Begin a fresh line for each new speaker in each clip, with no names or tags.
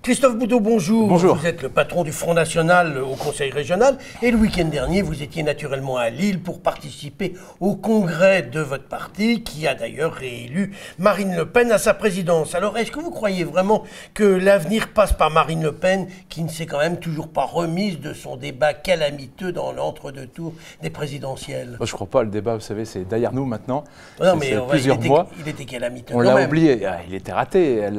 Christophe Boudot, bonjour.
Bonjour.
Vous êtes le patron du Front National au Conseil régional et le week-end dernier, vous étiez naturellement à Lille pour participer au congrès de votre parti qui a d'ailleurs réélu Marine Le Pen à sa présidence. Alors, est-ce que vous croyez vraiment que l'avenir passe par Marine Le Pen qui ne s'est quand même toujours pas remise de son débat calamiteux dans l'entre-deux tours des présidentielles?
Moi, je ne crois pas, le débat, vous savez, c'est derrière nous maintenant.
Non, mais
plusieurs mois.
Il était calamiteux.
On l'a oublié, il était raté, elle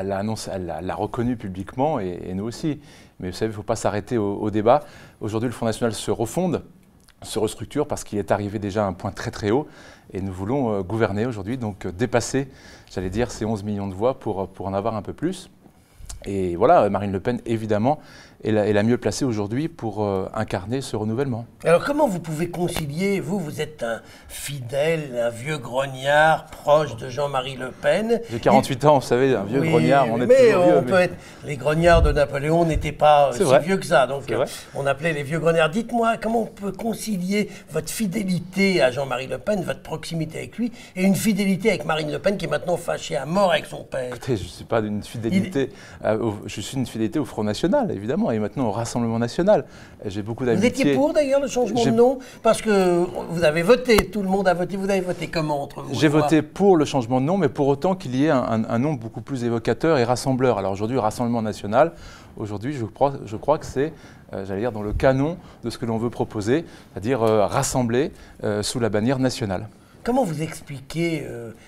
l'a reconnu publiquement et nous aussi. Mais vous savez, il ne faut pas s'arrêter au débat. Aujourd'hui, le Front National se refonde, se restructure parce qu'il est arrivé déjà à un point très très haut et nous voulons gouverner aujourd'hui, donc dépasser, j'allais dire, ces 11 millions de voix pour en avoir un peu plus. Et voilà, Marine Le Pen, évidemment, est la mieux placée aujourd'hui pour incarner ce renouvellement.
Alors comment vous pouvez concilier, vous êtes un fidèle, un vieux grognard proche de Jean-Marie Le Pen.
J'ai 48 ans, vous savez, un vieux grognard, on est toujours vieux.
Peut être, les grognards de Napoléon n'étaient pas si vieux que ça, donc on appelait les vieux grognards. Dites-moi, comment on peut concilier votre fidélité à Jean-Marie Le Pen, votre proximité avec lui, et une fidélité avec Marine LePen qui est maintenant fâchée à mort avec son père?
Écoutez, je ne suis pas d'une fidélité, je suis une fidélité au Front National, évidemment. Et maintenant au Rassemblement National. J'ai beaucoup d'amitié.
Vous étiez pour d'ailleurs le changement de nom? Parce que vous avez voté, tout le monde a voté. Vous avez voté comment entre vous?
J'ai voté pour le changement de nom, mais pour autant qu'il y ait un nom beaucoup plus évocateur et rassembleur. Alors aujourd'hui, le Rassemblement National, aujourd'hui, je crois que c'est, j'allais dire, dans le canon de ce que l'on veut proposer, c'est-à-dire rassembler sous la bannière nationale.
Comment vous expliquez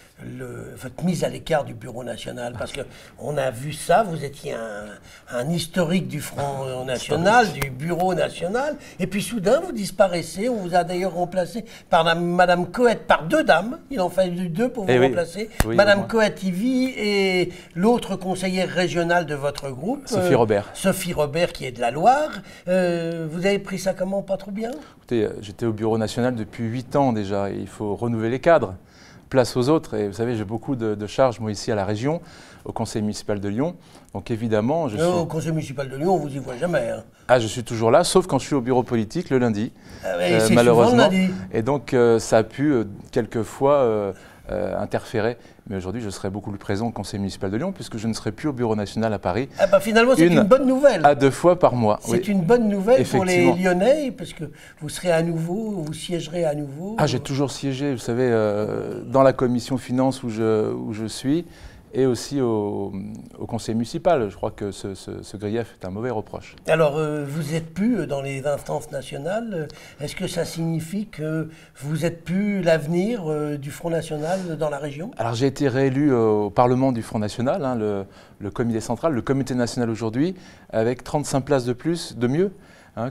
votre mise à l'écart du Bureau national? Parce qu'on a vu ça, vous étiez un historique du Front National, du Bureau national, et puis soudain vous disparaissez. On vous a d'ailleurs remplacé par Madame Coët, par deux dames. Il en fallu deux pour vous remplacer. Oui, Madame Coët-Ivy et l'autre conseillère régionale de votre groupe.
Sophie Robert.
Sophie Robert qui est de la Loire. Vous avez pris ça comment? Pas trop bien?
Écoutez, j'étais au Bureau national depuis 8 ans déjà, et il faut renouveler les cadres. Place aux autres, et vous savez, j'ai beaucoup de charges, moi, ici à la région, au conseil municipal de Lyon. Donc évidemment, je suis...
Au conseil municipal de Lyon, on ne vous y voit jamais. Hein.
Ah, je suis toujours là, sauf quand je suis au bureau politique le lundi,
c'est
malheureusement.
Le lundi.
Et donc, ça a pu quelquefois interférer. Mais aujourd'hui, je serai beaucoup plus présent au conseil municipal de Lyon, puisque je ne serai plus au bureau national à Paris.
Ah bah finalement, c'est une bonne nouvelle.
À 2 fois par mois.
C'est une bonne nouvelle pour les Lyonnais, parce que vous serez à nouveau, vous siégerez à nouveau.
Ah, j'ai toujours siégé, vous savez, dans la commission finances où je suis, et aussi au conseil municipal. Je crois que ce grief est un mauvais reproche.
Alors, vous n'êtes plus dans les instances nationales. Est-ce que ça signifie que vous n'êtes plus l'avenir du Front National dans la région? Alors,
j'ai été réélu au Parlement du Front National, hein, le comité central, le comité national aujourd'hui, avec 35 places de plus, de mieux, hein,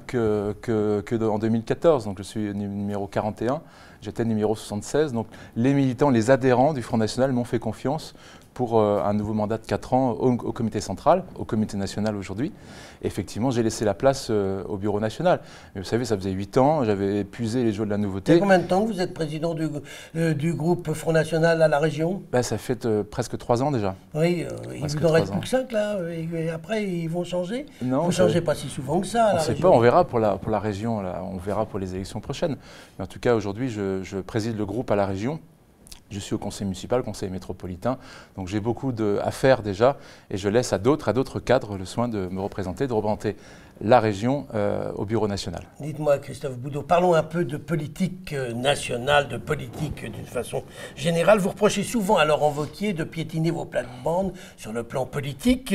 en 2014. Donc, je suis numéro 41, j'étais numéro 76. Donc, les militants, les adhérents du Front National m'ont fait confiance pour un nouveau mandat de 4 ans au comité central, au comité national aujourd'hui. Effectivement, j'ai laissé la place au bureau national. Mais vous savez, ça faisait 8 ans, j'avais épuisé les jours de la nouveauté.
Ça fait combien de temps que vous êtes président du groupe Front National à la région?
Ça fait presque 3 ans déjà.
Oui, il vous en reste plus que 5 là, et après ils vont changer?
Non,
vous ne changez pas si souvent que ça à la région.
On ne sait pas, on verra pour la région, là, on verra pour les élections prochaines. Mais en tout cas, aujourd'hui, je préside le groupe à la région. Je suis au conseil municipal, conseil métropolitain, donc j'ai beaucoup à faire déjà et je laisse à d'autres cadres le soin de me représenter, de représenter la région au bureau national.
Dites-moi Christophe Boudot, parlons un peu de politique nationale, de politique d'une façon générale. Vous reprochez souvent à Laurent Wauquiez de piétiner vos plates-bandes sur le plan politique.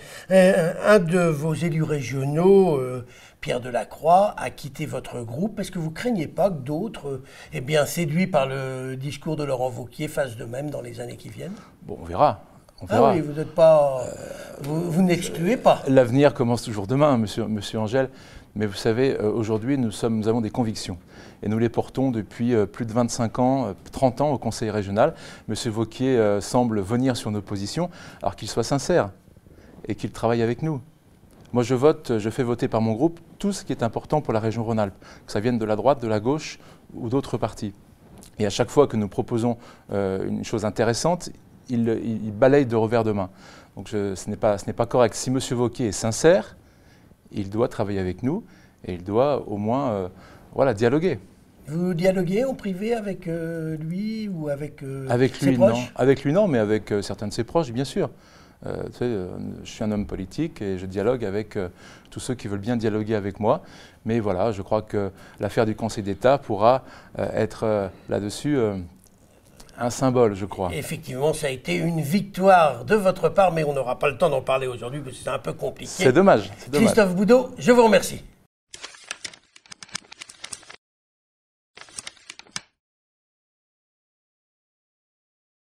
Un de vos élus régionaux, Pierre Delacroix, a quitté votre groupe. Est-ce que vous ne craignez pas que d'autres, séduits par le discours de Laurent Wauquiez, fassent de même dans les années qui viennent?
Bon, on verra. Ah
oui, vous n'êtes pas, vous n'excluez pas.
L'avenir commence toujours demain, monsieur Angèle. Mais vous savez, aujourd'hui, nous avons des convictions. Et nous les portons depuis plus de 25 ans, 30 ans au Conseil régional. Monsieur Wauquiez semble venir sur nos positions, alors qu'il soit sincère et qu'il travaille avec nous. Moi, je fais voter par mon groupe tout ce qui est important pour la région Rhône-Alpes, que ça vienne de la droite, de la gauche ou d'autres partis. Et à chaque fois que nous proposons une chose intéressante, il balaye de revers de main. Donc ce n'est pas correct. Si M. Wauquiez est sincère, il doit travailler avec nous et il doit au moins dialoguer.
Vous dialoguez en privé avec lui ou avec
lui,
ses proches?
Non. Avec lui, non, mais avec certains de ses proches, bien sûr. Je suis un homme politique et je dialogue avec tous ceux qui veulent bien dialoguer avec moi. Mais voilà, je crois que l'affaire du Conseil d'État pourra être là-dessus un symbole, je crois.
Effectivement, ça a été une victoire de votre part, mais on n'aura pas le temps d'en parler aujourd'hui parce que c'est un peu compliqué.
C'est dommage.
Christophe Boudot, je vous remercie.